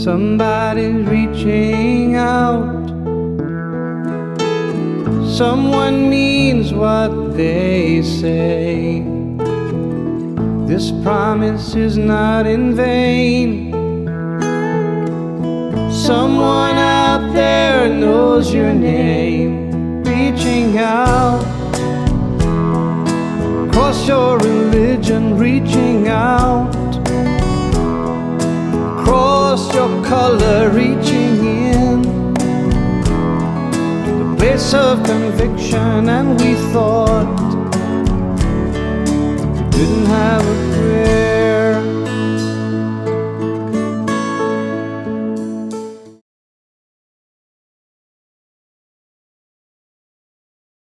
Somebody's reaching out. Someone means what they say. This promise is not in vain. Someone out there knows your name, reaching out. Across your religion, reaching out. Across your color, reaching in. The place of conviction, and we thought we didn't have a prayer.